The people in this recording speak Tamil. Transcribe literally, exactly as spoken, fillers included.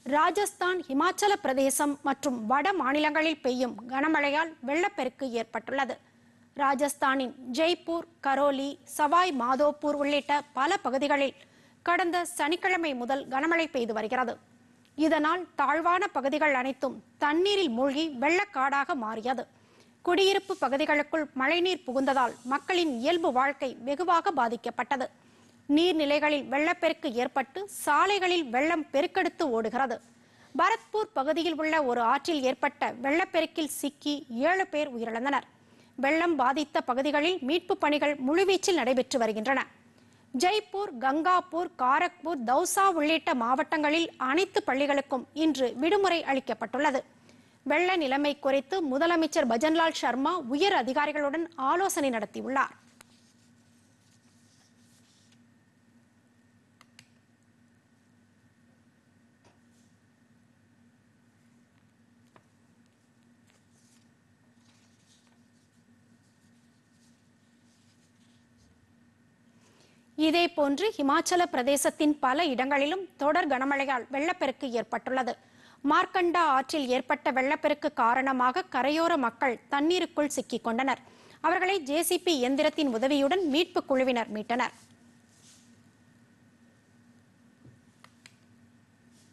ராஜஸ்தான், இமாச்சல பிரதேசம் மற்றும் வட மாநிலங்களில் பெய்யும் கனமழையால் வெள்ளப்பெருக்கு ஏற்பட்டுள்ளது. ராஜஸ்தானின் ஜெய்ப்பூர், கரோலி, சவாய் மாதோப்பூர் உள்ளிட்ட பல பகுதிகளில் கடந்த சனிக்கிழமை முதல் கனமழை பெய்து வருகிறது. இதனால் தாழ்வான பகுதிகள் அனைத்தும் தண்ணீரில் மூழ்கி வெள்ளக்காடாக மாறியது. குடியிருப்பு பகுதிகளுக்குள் மழைநீர் புகுந்ததால் மக்களின் இயல்பு வாழ்க்கை வெகுவாக பாதிக்கப்பட்டது. நீர்நிலைகளில் வெள்ளப்பெருக்கு ஏற்பட்டு சாலைகளில் வெள்ளம் பெருக்கெடுத்து ஓடுகிறது. பரத்பூர் பகுதியில் உள்ள ஒரு ஆற்றில் ஏற்பட்ட வெள்ளப்பெருக்கில் சிக்கி ஏழு பேர் உயிரிழந்தனர். வெள்ளம் பாதித்த பகுதிகளில் மீட்பு பணிகள் முழுவீச்சில் நடைபெற்று வருகின்றன. ஜெய்ப்பூர், கங்காபூர், காரக்பூர், தௌசா உள்ளிட்ட மாவட்டங்களில் அனைத்து பள்ளிகளுக்கும் இன்று விடுமுறை அளிக்கப்பட்டுள்ளது. வெள்ள நிலைமை குறித்து முதலமைச்சர் பஜன்லால் சர்மா உயர் அதிகாரிகளுடன் ஆலோசனை நடத்தியுள்ளார். இதேபோன்று இமாச்சல பிரதேசத்தின் பல இடங்களிலும் தொடர் கனமழையால் வெள்ளப்பெருக்கு ஏற்பட்டுள்ளது. மார்க்கண்டா ஆற்றில் ஏற்பட்ட வெள்ளப்பெருக்கு காரணமாக கரையோர மக்கள் தண்ணீருக்குள் சிக்கிக் கொண்டனர். அவர்களை ஜேசிபி இயந்திரத்தின் உதவியுடன் மீட்பு குழுவினர் மீட்டனர்.